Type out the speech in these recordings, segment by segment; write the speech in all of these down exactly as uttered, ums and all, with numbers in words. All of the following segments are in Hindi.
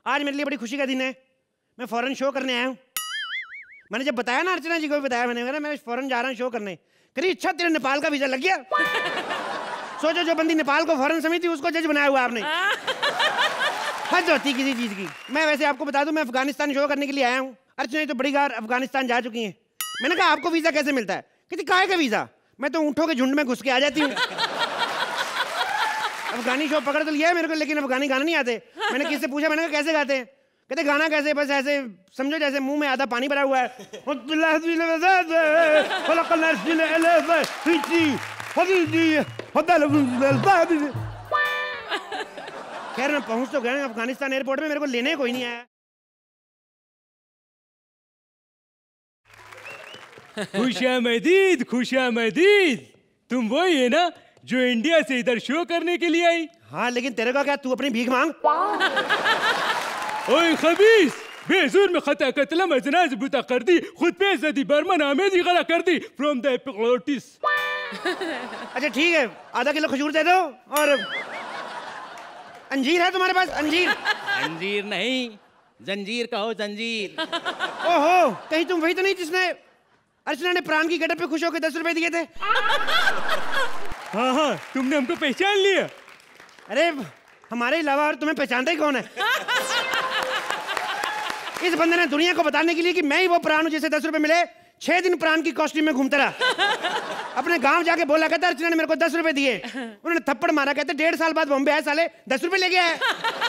आज मेरे लिए बड़ी खुशी का दिन है, मैं फॉरेन शो करने आया हूँ। मैंने जब बताया ना अर्चना जी को भी बताया, मैंने कहा मैं फॉरेन जा रहा हूँ शो करने। करी अच्छा तेरे नेपाल का वीजा लग गया। सोचो जो बंदी नेपाल को फॉरेन समझती उसको जज बनाया हुआ आपने। हद होती किसी चीज की। मैं वैसे आपको बता दूं मैं अफगानिस्तान शो करने के लिए आया हूँ। अर्चना तो बड़ी बार अफगानिस्तान जा चुकी हैं। मैंने कहा आपको वीजा कैसे मिलता है? कहती काहे का वीजा, मैं तो ऊँटों के झुंड में घुस के आ जाती हूँ। अफगानी शो पकड़ तो लिया है मेरे को, लेकिन अफगानी गाना नहीं आते। मैंने किससे पूछा, मैंने कहा कैसे गाते हैं? कहते गाना कैसे, बस ऐसे समझो जैसे मुंह में आधा पानी भरा हुआ है। खैर मैं पहुंच तो गया अफगानिस्तान एयरपोर्ट में, मेरे को लेने कोई नहीं आया। खुशामदीद खुशामदीद, तुम वही है ना जो इंडिया से इधर शो करने के लिए आई? हाँ लेकिन तेरे का क्या, तू अपनी भीख मांग। ओए खबीस, बेजूर में खता कतला मजनाज बुता कर दी, खुद पे जदी बर्मन आमेदी गला कर दी फ्रॉम द एपिग्लोटिस। अच्छा ठीक है, आधा किलो खजूर दे दो। और अंजीर है तुम्हारे पास? अंजीर? अंजीर नहीं, जंजीर कहो, जंजीर। ओहो, कहीं तुम वही तो नहीं जिसने अर्चना ने प्राण की गेटअप पे खुश होकर दस रुपए दिए थे? हाँ हाँ, तुमने हमको पहचान लिया। अरे हमारे अलावा और तुम्हें पहचानता ही कौन है? इस बंदे ने दुनिया को बताने के लिए कि मैं ही वो प्राण हूं जिसे दस रुपए मिले, छह दिन प्राण की कॉस्ट्यूम में घूमता रहा। अपने गांव जाके बोला, कहता अर्चना ने मेरे को दस रुपए दिए। उन्होंने थप्पड़ मारा, कहते डेढ़ साल बाद बॉम्बे आए साले, दस रुपए ले गया है।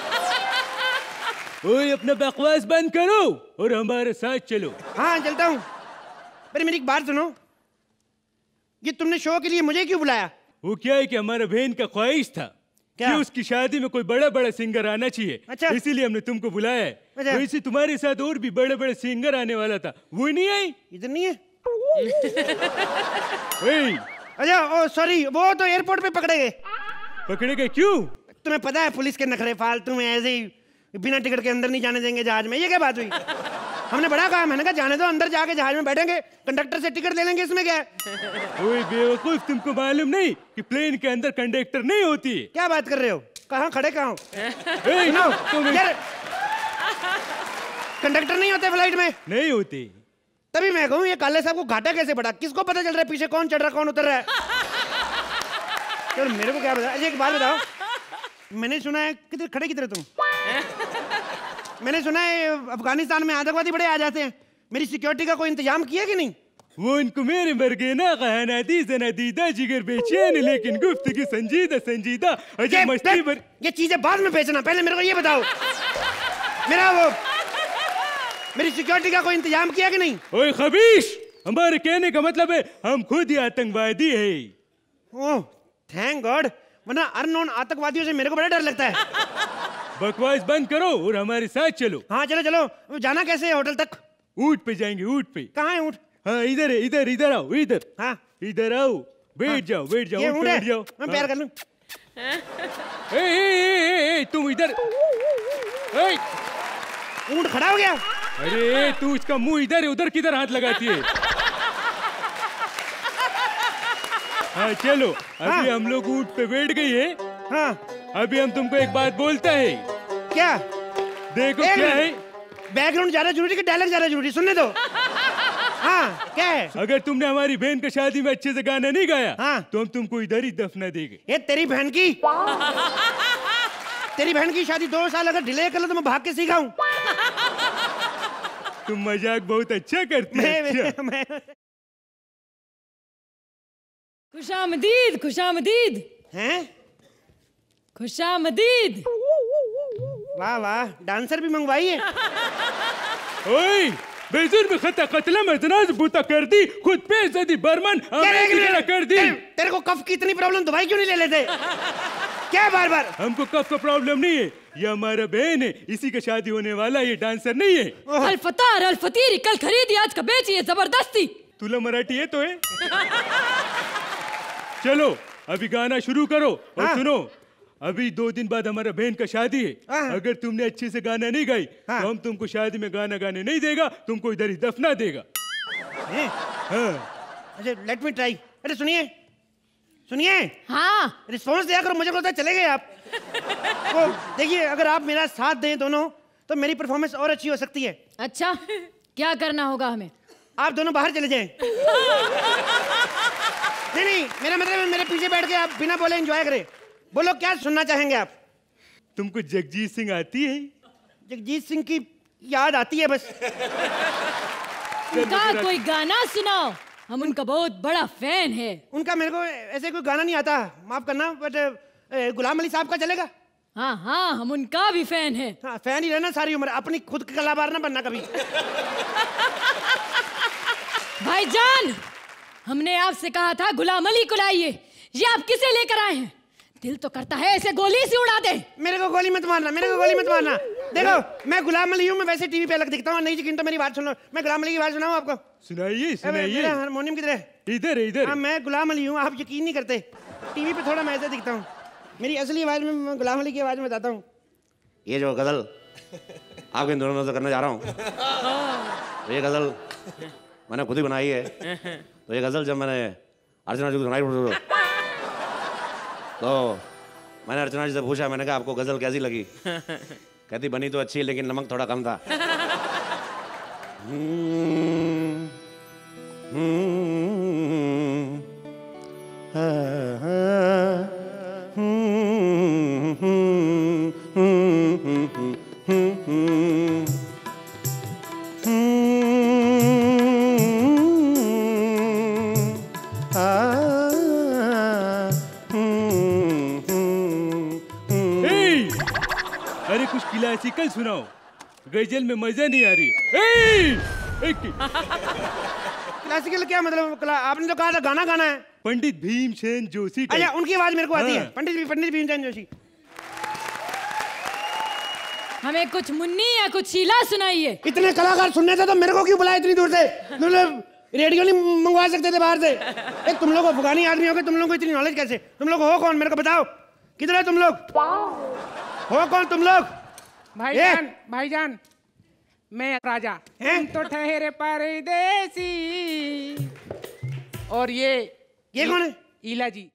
ओए अपना बकवास बंद करो और हमारे साथ चलो। हाँ चलता हूँ। पर मेरी एक बात सुनो, ये तुमने शो के लिए मुझे क्यों बुलाया? वो क्या है कि हमारा बहन का ख्वाहिश था क्या? कि उसकी शादी में कोई बड़ा बड़ा सिंगर आना चाहिए। अच्छा। इसीलिए हमने तुमको बुलाया है। अच्छा। तो इसी तुम्हारे साथ और भी बड़े बड़े सिंगर आने वाला था, वो नहीं आई। इधर नहीं है? अच्छा ओ सॉरी, वो तो एयरपोर्ट पे पकड़े गए। पकड़े गए क्यों? तुम्हें पता है पुलिस के नखरे फालतू में, ऐसे ही बिना टिकट के अंदर नहीं जाने देंगे जहाज में। ये क्या बात हुई? हमने बड़ा कहा, मैंने कहा जाने दो, अंदर जाके जहाज में बैठेंगे, कंडक्टर से टिकट ले लेंगे, इसमें क्या है? ओए बेवकूफ, तुमको मालूम नहीं कि प्लेन के अंदर कंडक्टर नहीं होती है? क्या बात कर रहे हो? कहाँ खड़े कहाँ हो? कंडक्टर नहीं होते फ्लाइट में? नहीं होती। तभी मैं कहूँ ये काले साहब को घाटा कैसे पड़ा? किसको पता चल रहा है पीछे कौन चढ़ रहा कौन उतर रहा है? चलो मेरे को क्या बता। एक बात बताओ, मैंने सुना है किधर खड़े किधर तुम? मैंने सुना है अफगानिस्तान में आतंकवादी बड़े आ जाते हैं, मेरी सिक्योरिटी का कोई इंतजाम किया कि नहीं? वो इनको मेरे मरगे ना कहना दीदा नदीदा जिगर बेचैन लेकिन गुफ्तगू संजीदा संजीदा अजब मस्ती भर। ये चीजें बाद में बेचना, पहले मेरे को ये बताओ मेरा वो मेरी सिक्योरिटी का कोई इंतजाम किया कि नहीं? ओए खबीश, हमारे कहने का मतलब है हम खुद ही आतंकवादी है। ओह थैंक गॉड, वरना अननोन आतंकवादियों से मेरे को बड़ा डर लगता है। बकवास बंद करो और हमारे साथ चलो। हाँ चलो चलो। जाना कैसे है होटल तक? ऊंट पे जाएंगे, ऊंट पे। कहाँ है ऊंट? हाँ इधर है, इधर इधर आओ, इधर। हाँ इधर आओ, बैठ हाँ। जाओ बैठ जाओ, ऊंट पे बैठ जाओ। मैं प्यार कर लूं। ए, ए, ए, ए, तुम इधर। ऊंट खड़ा हो गया। अरे तू इसका मुंह इधर है, उधर किधर हाथ लगाती है? हाँ चलो, अभी हाँ। हम लोग ऊंट पे बैठ गई है। हाँ अभी हम तुमको एक बात बोलता है। क्या? देखो क्या है, बैकग्राउंड ज्यादा जरूरी कि डायलॉग ज्यादा जरूरी? सुनने दो। हाँ क्या है? अगर तुमने हमारी बहन की शादी में अच्छे से गाना नहीं गाया हाँ। तो हम तुमको इधर ही दफना देंगे। ये तेरी बहन की तेरी बहन की शादी दो साल अगर डिले कर लो तो मैं भाग के सीखा हूँ। तुम मजाक बहुत अच्छा करते हो। खुशामदीद खुशामदीद हैं? खुशामदीद। वाह वाह, डांसर भी मंगवाई है। ओए बेजुर में खता कतला मजनाज बुता कर दी, खुद पे जदी बर्मन आमेदी कर दी। तेरे को कफ की इतनी प्रॉब्लम, दवाई क्यों नहीं ले लेते? क्या बार बार? हमको कफ का प्रॉब्लम नहीं है, ये हमारा बहन है, इसी का शादी होने वाला, ये डांसर नहीं है। अल्फतार अल्फतीरी कल खरीदी आज का बेची है जबरदस्ती। तुला मराठी है तो है? चलो अभी गाना शुरू करो और हाँ। सुनो, अभी दो दिन बाद हमारा बहन का शादी है। हाँ। अगर तुमने अच्छे से गाना नहीं गाई हाँ। तो हम तुमको शादी में गाना गाने नहीं देगा, तुमको इधर ही दफना देगा। हाँ। अच्छा लेट मी ट्राई। अरे सुनिए सुनिए। हाँ रिस्पॉन्स दिया करो, मुझे पता चले गए आप। तो देखिए अगर आप मेरा साथ दें दोनों तो मेरी परफॉर्मेंस और अच्छी हो सकती है। अच्छा, क्या करना होगा हमें? आप दोनों बाहर चले जाएं। नहीं नहीं, मेरा मतलब है मेरे पीछे बैठ के आप बिना बोले एंजॉय करें। बोलो क्या सुनना चाहेंगे आप? तुमको जगजीत सिंह आती है? जगजीत सिंह की याद आती है बस। उनका कोई गाना सुनाओ, हम उनका बहुत बड़ा फैन है। उनका मेरे को ऐसे कोई गाना नहीं आता, माफ करना, बट गुलाम अली साहब का चलेगा? हाँ हाँ, हम उनका भी फैन है। हाँ, फैन ही रहना सारी उम्र, अपनी खुद की कलाकार ना बनना कभी। भाईजान, हमने आपसे कहा था गुलाम अली को लाइए, ये आप किसे लेकर आए हैं? दिल तो करता है ऐसे गोली सी उड़ा दे। मेरे को गोली मत मारना, मेरे को गोली मत मारना। देखो मैं गुलाम अली हूँ, मैं वैसे टीवी पे अलग दिखता हूँ। नहीं यकीन तो मेरी बात सुनो, मैं गुलाम अली की बात सुनाऊँ आपको? सुनाइए सुनाइए। हारमोनियम किधर है? इधर इधर। हाँ, मैं गुलाम अली हूँ, आप यकीन नहीं करते। टीवी पे थोड़ा मैं ऐसे दिखता हूँ, मेरी असली आवाज में मैं गुलाम अली की आवाज में बताता हूँ। ये जो गजल आपके इन दोनों से करने जा रहा हूँ, तो ये गजल मैंने खुद ही बनाई है। तो ये गजल जब मैंने अर्चना जी को सुनाई तो मैंने अर्चना जी से पूछा, मैंने कहा आपको गजल कैसी लगी? कहती बनी तो अच्छी लेकिन नमक थोड़ा कम था। हम्म, हम्म, हाँ, हाँ, हम्म, हम्म, हम्म, हम्म, हम्म, अरे कुछ क्लासिकल सुनाओ, गजल में मजा नहीं आ रही। ए! क्लासिकल क्या मतलब? आपने तो कहा था गाना गाना है। पंडित भीमसेन जोशी। अच्छा, उनकी आवाज मेरे को आती है। पंडित पंडित भीमसेन जोशी। हमें कुछ मुन्नी या कुछ शीला सुनाइए। इतने कलाकार सुनने थे तो मेरे को क्यों बुलाया इतनी दूर से? मतलब रेडियो नहीं मंगवा सकते थे बाहर से? एक तुम लोग अफगानी आदमी हो गए, तुम लोगों को इतनी नॉलेज कैसे? तुम लोग हो कौन, मेरे को बताओ? किधर है तुम लोग? हो कौन तुम लोग? भाईजान, भाईजान मैं राजा, तुम तो ठहरे परदेसी। और ये ये कौन है? ईला जी।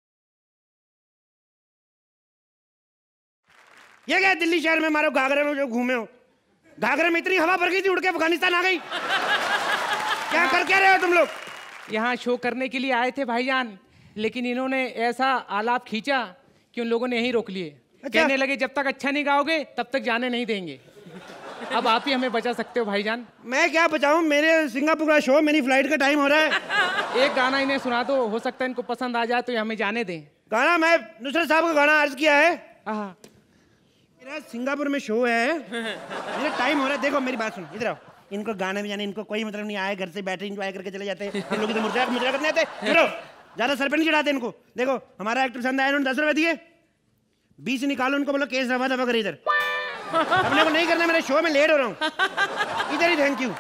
ये क्या दिल्ली शहर में मारो घाघरे में जो घूमे हो? घाघरे में इतनी हवा भर गई थी, उड़ के अफगानिस्तान आ गई। क्या कर क्या रहे हो तुम लोग? यहाँ शो करने के लिए आए थे भाईजान, लेकिन इन्होंने ऐसा आलाप खींचा कि उन लोगों ने यहीं रोक लिए। अच्छा? कहने लगे जब तक अच्छा नहीं गाओगे तब तक जाने नहीं देंगे। अब आप ही हमें बचा सकते हो भाईजान। मैं क्या बचाऊं, मेरे सिंगापुर का शो, मेरी फ्लाइट का टाइम हो रहा है। एक गाना इन्हें सुना दो, हो सकता है इनको पसंद आ जाए तो हमें जाने दें। गाना मैं नुसरत साहब का गाना अर्ज किया है। हाँ, मेरा सिंगापुर में शो है, मेरा टाइम हो रहा है। देखो मेरी बात सुनो, इधर आओ। इनको गाने में जाने इनको कोई मतलब नहीं, आए घर से बैठे एंजॉय करके चले जाते हैं। हम लोग इधर मुर्जा मुर्जा करने आते हैं। ज्यादा सर पे नहीं चढ़ाते इनको। देखो हमारा एक्ट पसंद आया, उन्होंने दस रुपए दिए, बीस निकालो, उनको बोलो केस दबा दबा कर इधर। अपने को नहीं करना, मेरे शो में लेट हो रहा हूँ। इधर ही थैंक यू।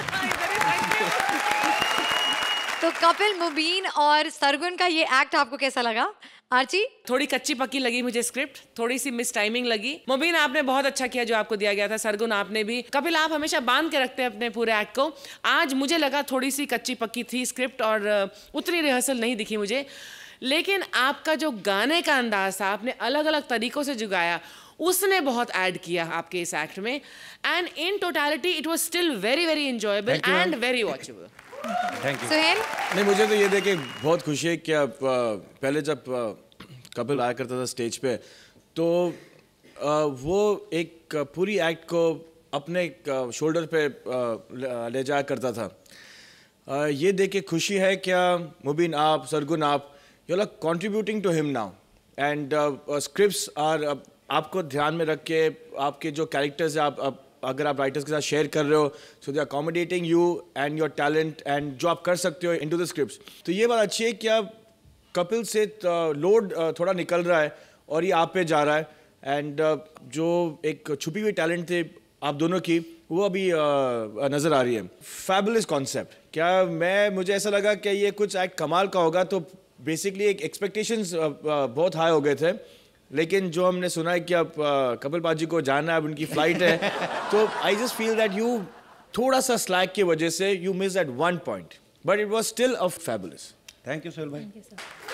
तो कपिल, मुबीन और सरगुन का ये एक्ट आपको कैसा लगा? आर्ची? थोड़ी कच्ची पक्की लगी मुझे स्क्रिप्ट, थोड़ी सी मिस टाइमिंग लगी। मुबीन आपने बहुत अच्छा किया जो आपको दिया गया था, सरगुन आपने भी। कपिल आप हमेशा बांध के रखते हैं अपने पूरे एक्ट को। आज मुझे लगा थोड़ी सी कच्ची पक्की थी स्क्रिप्ट और उतनी रिहर्सल नहीं दिखी मुझे। लेकिन आपका जो गाने का अंदाज था, आपने अलग अलग तरीकों से जो गाया, उसने बहुत ऐड किया आपके इस एक्ट में। And in totality it was still very very enjoyable and very watchable. Thank you. Suhail? नहीं, मुझे तो ये देख के बहुत खुशी है कि आप पहले जब कपिल आया करता था स्टेज पे, तो वो एक पूरी एक्ट को अपने शोल्डर पे ले जाया करता था। ये देख के खुशी है क्या मुबीन आप, सरगुन आप, you are contributing to him now and scripts are आपको ध्यान में रख के आपके जो कैरेक्टर्स है आप, आप अगर आप राइटर्स के साथ शेयर कर रहे हो, so they are accommodating you and your talent and जो आप कर सकते हो इनटू द स्क्रिप्ट्स। तो ये बात अच्छी है कि आप कपिल से लोड थोड़ा निकल रहा है और ये आप पे जा रहा है। एंड जो एक छुपी हुई टैलेंट थे आप दोनों की, वो अभी नज़र आ रही है। Fabulous concept. क्या मैं मुझे ऐसा लगा कि ये कुछ एक्ट कमाल का होगा, तो बेसिकली एक एक्सपेक्टेशंस बहुत हाई हो गए थे। लेकिन जो हमने सुना है कि अब कपिल पाजी को जाना है, अब उनकी फ्लाइट है, तो I just feel that you थोड़ा सा स्लैक की वजह से you miss that one point, but it was still a fabulous. Thank you Sohail भाई।